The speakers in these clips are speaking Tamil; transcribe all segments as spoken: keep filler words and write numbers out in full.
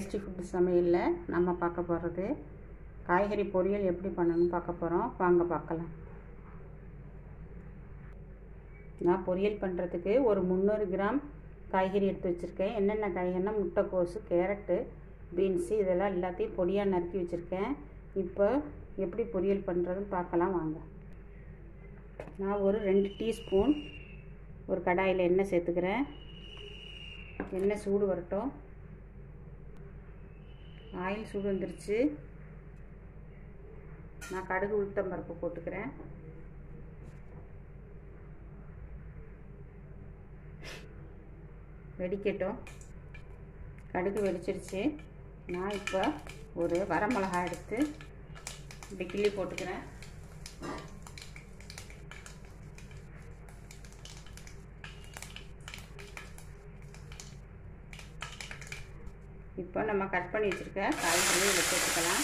டேஸ்டி ஃபுட் சமையலில் நம்ம பார்க்க போகிறது காய்கறி பொரியல் எப்படி பண்ணணும்னு பார்க்க போகிறோம். வாங்க பார்க்கலாம். நான் பொரியல் பண்ணுறதுக்கு ஒரு முந்நூறு கிராம் காய்கறி எடுத்து வச்சுருக்கேன். என்னென்ன காய்கறினா முட்டைக்கோசு, கேரட்டு, பீன்ஸு இதெல்லாம் எல்லாத்தையும் பொடியாக நறுக்கி வச்சுருக்கேன். இப்போ எப்படி பொரியல் பண்ணுறதுன்னு பார்க்கலாம் வாங்க. நான் ஒரு ரெண்டு டீஸ்பூன் ஒரு கடாயில் எண்ணெய் சேர்த்துக்கிறேன். எண்ணெய் சூடு வரட்டும். ஆயில் சூடு வந்துருச்சு. நான் கடுகு உளுத்தம் பருப்பு போட்டுக்கிறேன். வெடிக்கட்டும். கடுகு வெடிச்சிருச்சு. நான் இப்போ ஒரு வரமிளகாய் எடுத்து இப்படி கிள்ளி போட்டுக்கிறேன். இப்போ நம்ம கட் பண்ணி வச்சுருக்க காய்கறி இதில் சேர்த்துக்கலாம்.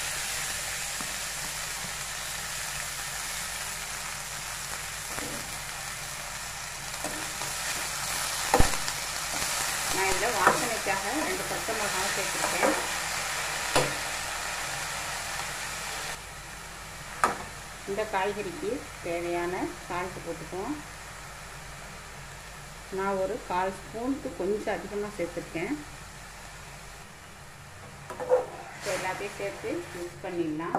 நான் இதில் வாசனைக்காக ரெண்டு பச்சை மிளகாய் சேர்த்துருக்கேன். இந்த காய்கறிக்கு தேவையான சால்ட்டு போட்டுக்குவோம். நான் ஒரு கால் ஸ்பூனுக்கு கொஞ்சம் அதிகமாக சேர்த்துருக்கேன். எல்லாத்தையும் சேர்த்து மிக்ஸ் பண்ணிடலாம்.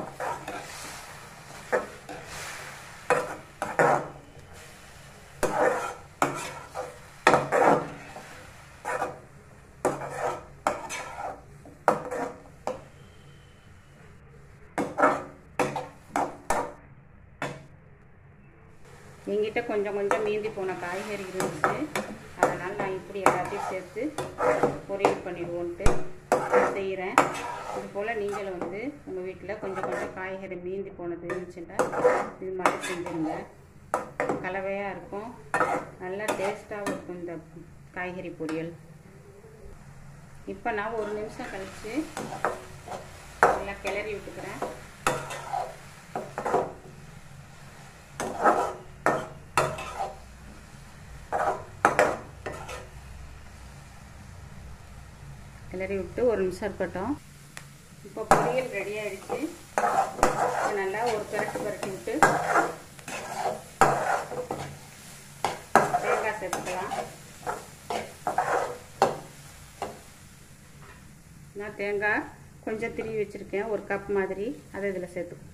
எங்கிட்ட கொஞ்சம் கொஞ்சம் மீந்தி போன காய்கறி இருந்துச்சு. அதனால் நான் இப்படி எல்லாத்தையும் சேர்த்து பொரியல் பண்ணிடுவோன்ட்டு செய்கிறேன். இது போல் நீங்களும் வந்து உங்கள் வீட்டில் கொஞ்சம் கொஞ்சம் காய்கறி மீந்தி போனது இருந்துச்சுன்னா இது மாதிரி செஞ்சுருங்க. கலவையாக இருக்கும், நல்லா டேஸ்ட்டாகவும் இருக்கும் இந்த காய்கறி பொரியல். இப்போ நான் ஒரு நிமிஷம் கழித்து நல்லா கிளறி விட்டுக்கிறேன். கிளறி விட்டு ஒரு நிமிஷம் இருக்கட்டும். இப்போ பொரியல் ரெடி ஆகிடுச்சு. நல்லா ஒரு பெரட்டு பெரட்டி விட்டு தேங்காய் சேர்த்துக்கலாம். நான் தேங்காய் கொஞ்சம் திருவி வச்சுருக்கேன், ஒரு கப் மாதிரி. அதை இதில் சேர்த்துக்கலாம்.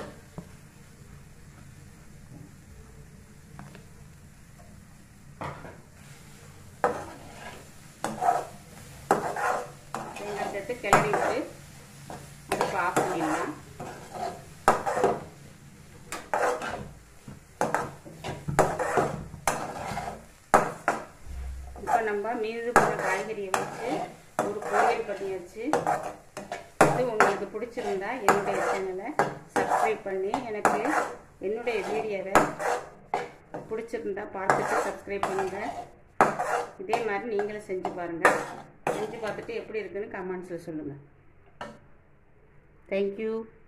தேங்காய் சேர்த்து கிளறி விட்டு அடுப்பு ஆஃப் பண்ணிடலாம். இப்போ நம்ம மீது போன காய்கறியை வச்சு ஒரு பொரியல் பண்ணியாச்சு. இது உங்களுக்கு பிடிச்சிருந்தா என்னுடைய சேனலை சப்ஸ்கிரைப் பண்ணி எனக்கு என்னுடைய வீடியோவை பிடிச்சிருந்தா பார்த்துட்டு சப்ஸ்கிரைப் பண்ணுங்கள். இதே மாதிரி நீங்களும் செஞ்சு பாருங்கள். செஞ்சு பார்த்துட்டு எப்படி இருக்குன்னு கமெண்ட்ஸில் சொல்லுங்கள். Thank you.